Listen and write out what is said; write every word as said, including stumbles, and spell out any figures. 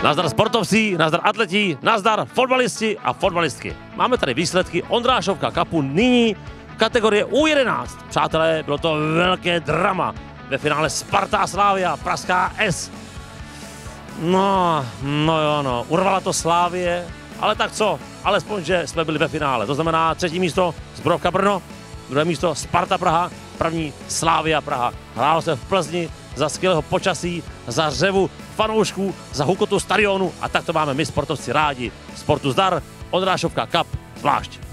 Nazdar sportovci, nazdar atleti, nazdar fotbalisti a fotbalistky. Máme tady výsledky Ondrášovka Cupu nyní kategorie U jedenáct. Přátelé, bylo to velké drama. Ve finále Sparta a Slavia, Pražská S. No, no jo, no, urvala to Slavie, ale tak co, alespoň, že jsme byli ve finále. To znamená třetí místo Zbrojovka Brno, druhé místo Sparta Praha, první Slavia Praha. Hrálo se v Plzni za skvělého počasí, za řevu fanoušků, za hukotu stadionu a tak to máme my sportovci rádi. Sportu zdar, Ondrášovka Cup zvlášť.